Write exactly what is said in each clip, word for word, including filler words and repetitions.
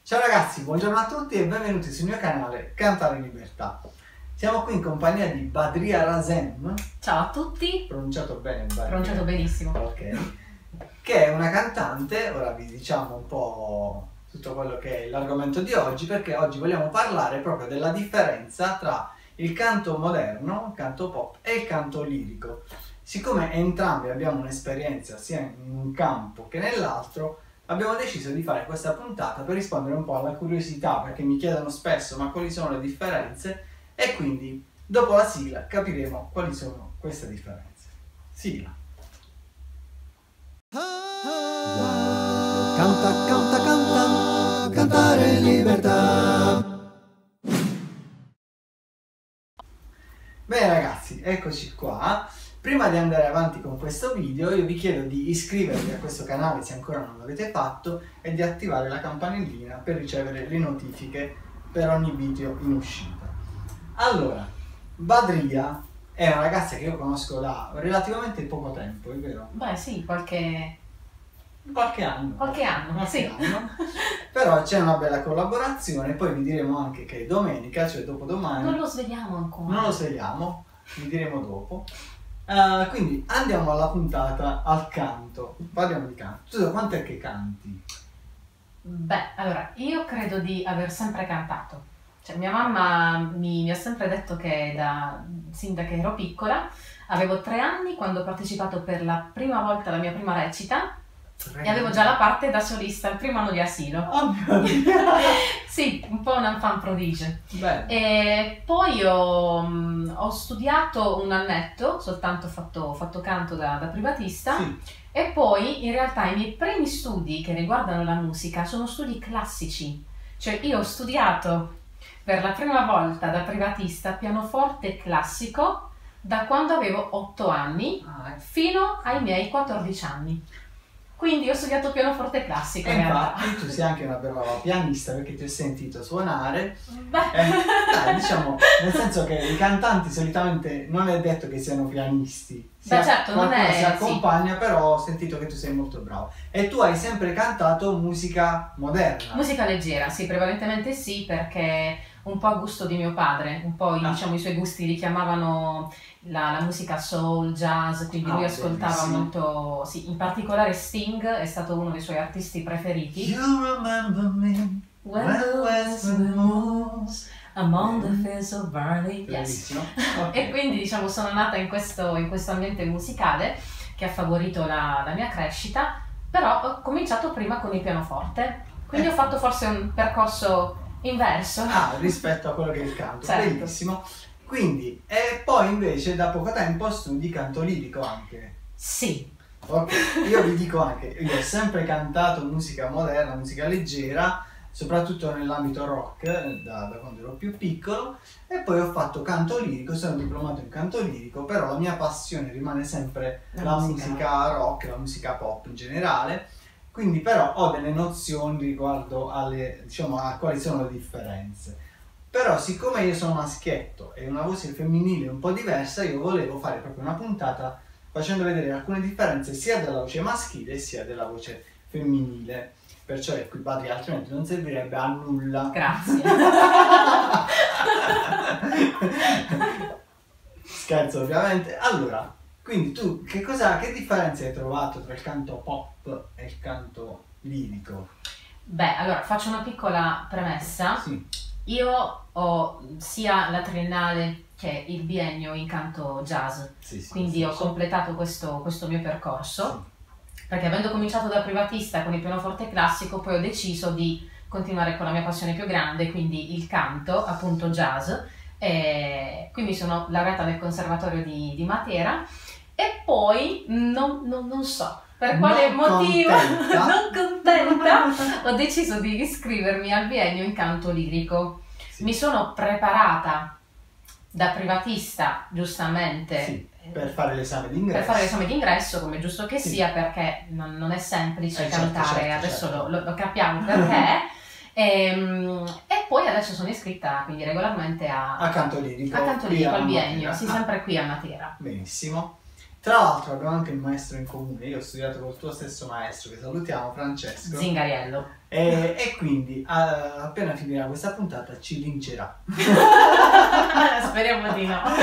Ciao ragazzi, buongiorno a tutti e benvenuti sul mio canale Cantare in Libertà. Siamo qui in compagnia di Badria Razem. Ciao a tutti. Pronunciato bene, Badria. Pronunciato benissimo. Ok. Che è una cantante, ora vi diciamo un po' tutto quello che è l'argomento di oggi, perché oggi vogliamo parlare proprio della differenza tra il canto moderno, il canto pop e il canto lirico. Siccome entrambi abbiamo un'esperienza sia in un campo che nell'altro, abbiamo deciso di fare questa puntata per rispondere un po' alla curiosità, perché mi chiedono spesso ma quali sono le differenze, e quindi dopo la sigla capiremo quali sono queste differenze. Sigla. Canta, canta, canta, cantare in libertà. Bene ragazzi, eccoci qua. Prima di andare avanti con questo video io vi chiedo di iscrivervi a questo canale se ancora non l'avete fatto e di attivare la campanellina per ricevere le notifiche per ogni video in uscita. Allora, Badria è una ragazza che io conosco da relativamente poco tempo, è vero? Beh sì, qualche... Qualche anno. Qualche anno, Qualche sì. anno. Però c'è una bella collaborazione, poi vi diremo anche che domenica, cioè dopodomani... Non lo svegliamo ancora. Non lo svegliamo, vi diremo dopo. Uh, quindi andiamo alla puntata, al canto. Parliamo di canto. Tu da quanto è che canti? Beh, allora, io credo di aver sempre cantato. Cioè, mia mamma mi, mi ha sempre detto che da, sin da che ero piccola, avevo tre anni quando ho partecipato per la prima volta alla mia prima recita. Tre E avevo già la parte da solista, il primo anno di asilo. Oh mio Dio! Sì, un po' un enfant prodige. Beh. E poi ho, mh, ho studiato un annetto, soltanto fatto, fatto canto da, da privatista, Sì. e poi in realtà i miei primi studi che riguardano la musica sono studi classici. Cioè io ho studiato per la prima volta da privatista pianoforte classico da quando avevo otto anni Ah, fino ai miei quattordici anni. Quindi ho studiato pianoforte classico. e in realtà. infatti tu sei anche una brava pianista perché ti ho sentito suonare. Beh. Eh, dai, diciamo, nel senso che i cantanti solitamente non è detto che siano pianisti. Beh, certo, non qualcuno è- si accompagna, però ho sentito che tu sei molto bravo. E tu hai sempre cantato musica moderna. Musica leggera, sì, prevalentemente sì, perché un po' a gusto di mio padre, un po' i, Ah. diciamo, i suoi gusti richiamavano la, la musica soul, jazz, quindi Ah, lui ascoltava bellissimo. molto, sì, in particolare Sting è stato uno dei suoi artisti preferiti. You remember me When when the the west west wind wind moves. Among the fields of barley. Yes. Bellissimo. Ok. E quindi diciamo sono nata in questo, in questo ambiente musicale che ha favorito la, la mia crescita, però ho cominciato prima con il pianoforte, quindi Eh. ho fatto forse un percorso inverso. Ah, rispetto a quello che è il canto, Certo. bellissimo. Quindi, e poi invece da poco tempo studi canto lirico anche. Sì, Ok, io vi dico anche, io ho sempre cantato musica moderna, musica leggera, soprattutto nell'ambito rock, da, da quando ero più piccolo, e poi ho fatto canto lirico, sono diplomato in canto lirico, però la mia passione rimane sempre La la, musica. musica rock, la musica pop in generale, quindi però ho delle nozioni riguardo alle, diciamo, a quali sono le differenze. Però siccome io sono maschietto e una voce femminile un po' diversa, io volevo fare proprio una puntata facendo vedere alcune differenze sia della voce maschile sia della voce femminile. Perciò ecco i padri, altrimenti non servirebbe a nulla. grazie. Scherzo ovviamente. Allora, quindi tu che cosa, che differenze hai trovato tra il canto pop e il canto lirico? Beh, allora faccio una piccola premessa. Sì. Io ho sia la triennale che il biennio in canto jazz, Sì, sì, quindi sì, ho sì. completato questo, questo mio percorso. Sì. Perché avendo cominciato da privatista con il pianoforte classico, poi ho deciso di continuare con la mia passione più grande, quindi il canto, appunto jazz, e quindi sono laureata nel conservatorio di, di Matera e poi non, non- non so per quale Non motivo, contenta. non contenta, ho deciso di iscrivermi al biennio in canto lirico. Sì. Mi sono preparata da privatista, giustamente, Sì, per fare l'esame d'ingresso. per fare l'esame d'ingresso, come è giusto che Sì. sia, perché non, non è semplice Eh, certo, cantare, certo, adesso certo. Lo, lo- lo capiamo perché. Ehm, E, poi adesso sono iscritta quindi regolarmente a, A canto lirico. a canto qui lirico a al biennio, Matera. sì, Ah, sempre qui a Matera. benissimo. Tra l'altro abbiamo anche un maestro in comune, io ho studiato col tuo stesso maestro, che salutiamo, Francesco. Zingariello. E, e quindi a, appena finirà questa puntata ci vincerà. Speriamo di no.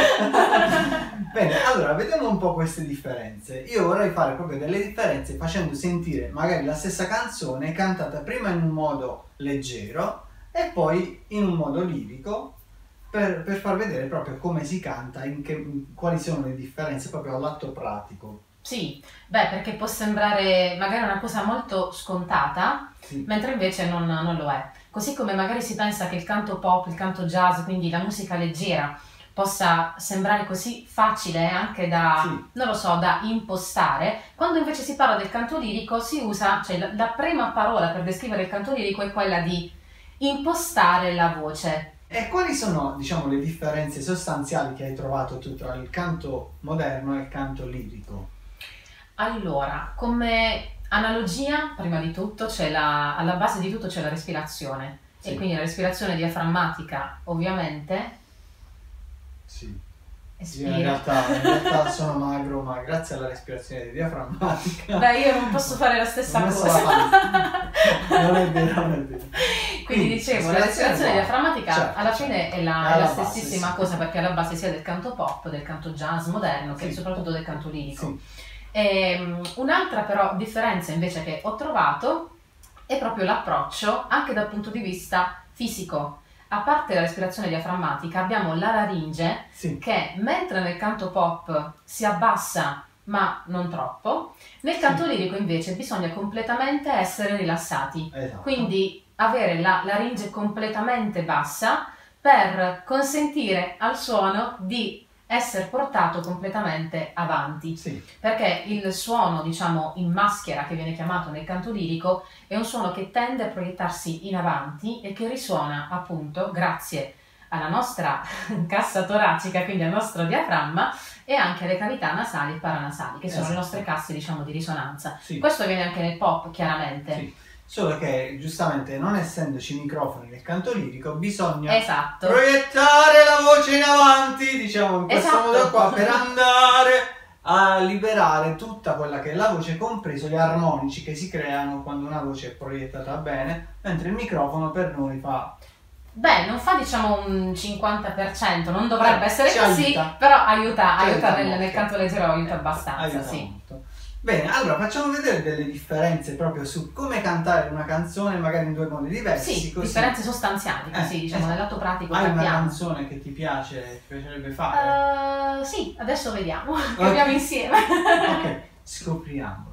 Bene, allora vediamo un po' queste differenze. Io vorrei fare proprio delle differenze facendo sentire magari la stessa canzone cantata prima in un modo leggero e poi in un modo lirico, per, per far vedere proprio come si canta, in che, in quali sono le differenze proprio all'atto pratico. Sì, beh, perché può sembrare magari una cosa molto scontata, Sì. mentre invece non, non lo è. Così come magari si pensa che il canto pop, il canto jazz, quindi la musica leggera, possa sembrare così facile anche da, Sì. non lo so, da impostare, quando invece si parla del canto lirico si usa, cioè la, la prima parola per descrivere il canto lirico è quella di impostare la voce. E quali sono, diciamo, le differenze sostanziali che hai trovato tu tra il canto moderno e il canto lirico? Allora, come analogia, prima di tutto, c'è la, alla base di tutto c'è la respirazione. Sì. E quindi la respirazione diaframmatica, ovviamente, Sì. Io in espira. realtà, in realtà sono magro, ma grazie alla respirazione diaframmatica. Beh, io non posso fare la stessa ho messo cosa. la palla. Non è vero, non è vero. Quindi dicevo, la respirazione diaframmatica certo, alla fine è la, è è la alla base, stessissima sì. cosa, perché è alla base sia del canto pop, del canto jazz moderno, che Sì. soprattutto del canto lirico. Sì. Ehm, un'altra però differenza invece che ho trovato è proprio l'approccio anche dal punto di vista fisico. A parte la respirazione diaframmatica abbiamo la laringe Sì. che mentre nel canto pop si abbassa ma non troppo, nel canto Sì. lirico invece bisogna completamente essere rilassati. Esatto. Quindi avere la laringe completamente bassa per consentire al suono di essere portato completamente avanti. Sì. Perché il suono, diciamo, in maschera, che viene chiamato nel canto lirico, è un suono che tende a proiettarsi in avanti e che risuona appunto grazie alla nostra cassa toracica, quindi al nostro diaframma, e anche alle cavità nasali e paranasali, che sono Esatto. le nostre casse, diciamo, di risonanza. Sì. Questo avviene anche nel pop, chiaramente. Sì. Solo che giustamente non essendoci microfoni nel canto lirico bisogna Esatto. proiettare la voce in avanti, diciamo in questo Esatto. modo qua, per andare a liberare tutta quella che è la voce, compreso gli armonici che si creano quando una voce è proiettata bene, mentre il microfono per noi fa... Beh, non fa diciamo un cinquanta per cento, non dovrebbe Eh, essere ci così, aiuta. però aiuta, Ci aiuta aiuta nel, molto. nel canto leggero, aiuta Eh, abbastanza, aiuta sì. molto. Bene, allora facciamo vedere delle differenze proprio su come cantare una canzone, magari in due modi diversi. Sì, così. differenze sostanziali, Eh, così, diciamo, esatto. nel lato pratico Hai una capiamo. canzone che ti piace, ti piacerebbe fare? Uh, sì, adesso vediamo, capiamo insieme. Ok, scopriamolo.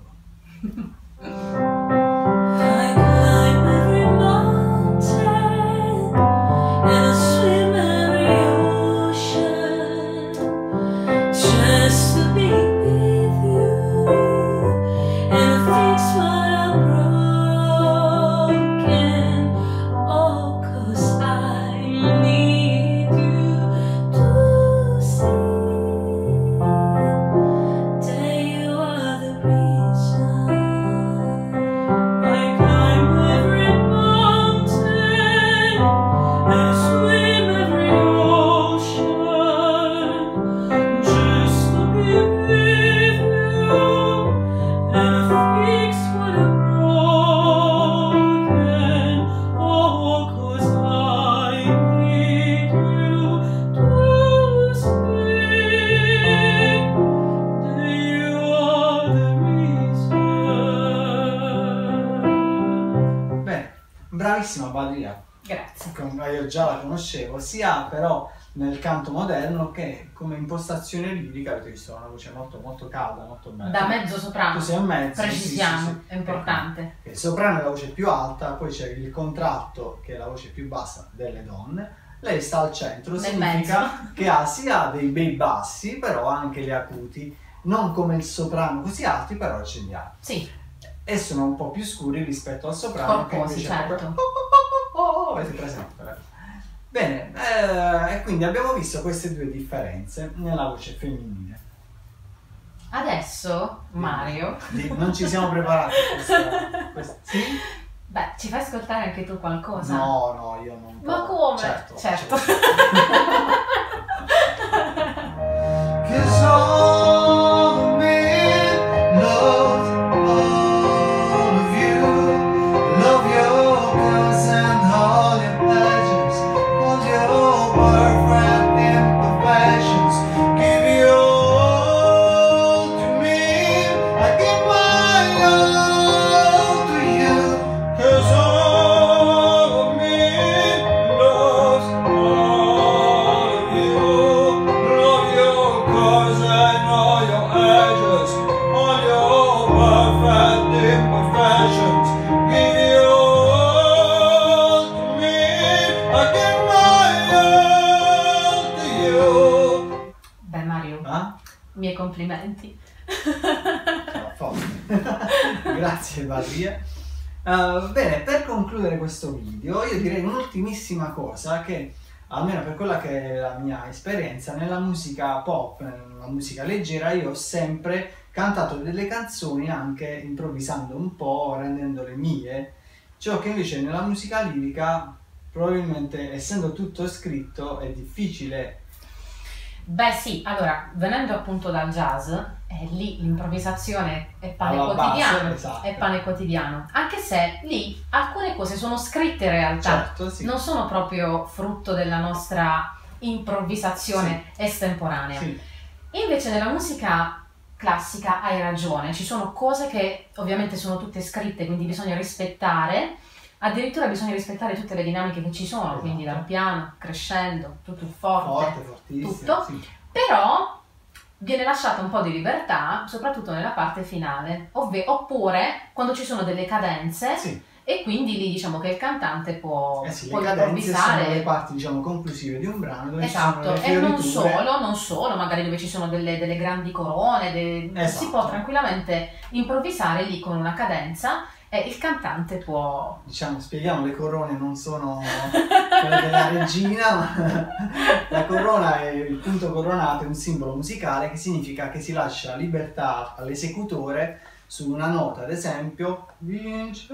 I climb every mountain and I swim every ocean just to be with you and fix what I'm broken. Oh, 'cause I need you to see that you are the reason. I climb every mountain and swim every ocean just to be with you and fix what I'm broken. Oh, 'cause I need you to see that you are the reason. Bene, bravissima Badria. Grazie. Com- Io già la conoscevo, sia però nel canto moderno che come impostazione lirica, avete visto, ha una voce molto molto calda, molto bella. Da mezzo soprano, Tu sei a mezzo, sì, precisiamo, sì, sì. è importante. Il soprano è la voce più alta, poi c'è il contralto che è la voce più bassa delle donne. Lei sta al centro, Nel significa mezzo. che ha sia dei bei bassi, però anche gli acuti, non come il soprano così alti, però ce li ha. Sì, E sono un po' più scuri rispetto al soprano, che corposi, invece è proprio... certo. Oh, oh, oh, avete presente? Bene, eh, e quindi abbiamo visto queste due differenze nella voce femminile. Adesso, Mario, Di- Non ci siamo preparati a questa, questa- Sì? beh, ci fai ascoltare anche tu qualcosa? No, no, io non Ma posso. come? Certo. Certo. Cause all the complimenti. Ciao, forte. Grazie Badria. Uh, bene, per concludere questo video io direi un'ultimissima cosa, che almeno per quella che è la mia esperienza nella musica pop, nella musica leggera, io ho sempre cantato delle canzoni anche improvvisando un po', rendendole mie, ciò che invece nella musica lirica probabilmente, essendo tutto scritto, è difficile. Beh sì, allora, venendo appunto dal jazz, eh, lì l'improvvisazione è pane Alla quotidiano, base, esatto. è pane quotidiano, anche se lì alcune cose sono scritte in realtà, Certo, sì. non sono proprio frutto della nostra improvvisazione estemporanea. Sì. Invece nella musica classica hai ragione, ci sono cose che ovviamente sono tutte scritte, quindi bisogna rispettare, addirittura bisogna rispettare tutte le dinamiche che ci sono, Esatto. quindi dal piano, crescendo, tutto il forte, Forte, fortissimo. tutto. Sì. Però viene lasciata un po' di libertà, soprattutto nella parte finale, ovve- oppure quando ci sono delle cadenze Sì. e quindi lì diciamo che il cantante può, Eh sì, può le cadenze improvvisare. sono le parti, diciamo, conclusive di un brano dove ci sono Esatto, le e non fioriture. solo, non solo, magari dove ci sono delle, delle grandi corone, de- Esatto. si può tranquillamente improvvisare lì con una cadenza e il cantante può... Diciamo, spieghiamo, le corone non sono quelle della regina, ma la corona è il punto coronato, è un simbolo musicale che significa che si lascia libertà all'esecutore su una nota, ad esempio, vince.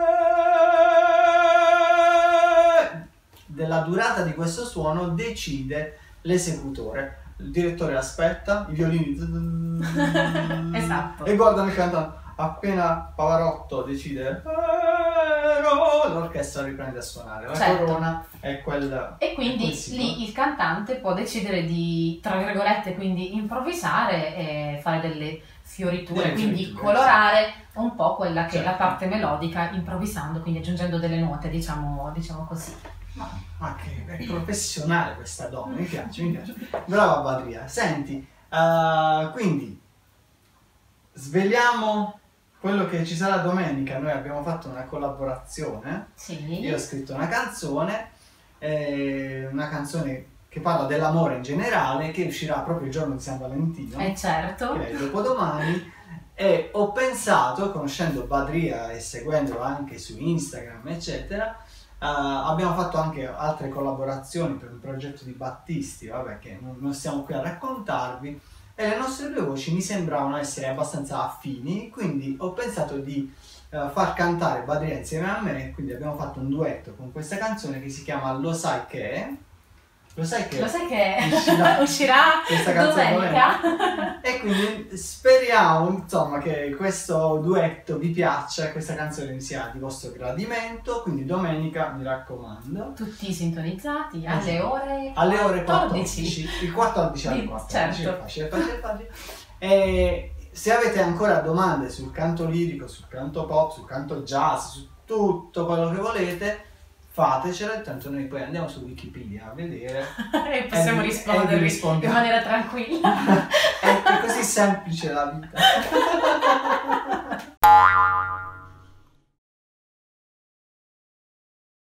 Della durata di questo suono decide l'esecutore. Il direttore aspetta, i violini Esatto. e guardano il cantante. Appena Pavarotti decide, l'orchestra riprende a suonare. La Certo. corona è quel. E quindi quel simbolo. lì il cantante può decidere di, tra virgolette, quindi improvvisare e fare delle fioriture, Delle quindi fioriture, colorare un po' quella che è la Certo. parte melodica, improvvisando, quindi aggiungendo delle note, diciamo, diciamo così. Ma, ma che è professionale questa donna, mi piace, mi piace. Brava Badria. Senti, uh, quindi sveliamo quello che ci sarà domenica. Noi abbiamo fatto una collaborazione. Sì. Io ho scritto una canzone, eh, una canzone che parla dell'amore in generale, che uscirà proprio il giorno di San Valentino, Eh certo. che è dopodomani, e ho pensato, conoscendo Badria e seguendolo anche su Instagram, eccetera, uh, abbiamo fatto anche altre collaborazioni per un progetto di Battisti, vabbè, che non, non stiamo qui a raccontarvi, e le nostre due voci mi sembravano essere abbastanza affini, quindi ho pensato di uh, far cantare Badria insieme a me, quindi abbiamo fatto un duetto con questa canzone che si chiama Lo sai che... Lo sai che... Lo sai che uscirà uscirà questa canzone domenica? E quindi speriamo, insomma, che questo duetto vi piaccia, questa canzone sia di vostro gradimento, quindi domenica, mi raccomando, Tutti sintonizzati alle Esatto. ore alle ore quattordici. quattordici, il quattordici alle Sì, quattordici, certo. è facile, è facile, è facile. E se avete ancora domande sul canto lirico, sul canto pop, sul canto jazz, su tutto quello che volete, fatecela, tanto noi poi andiamo su Wikipedia a vedere E possiamo e vi- e vi rispondervi in rispondiamo. maniera tranquilla. È, è così semplice la vita.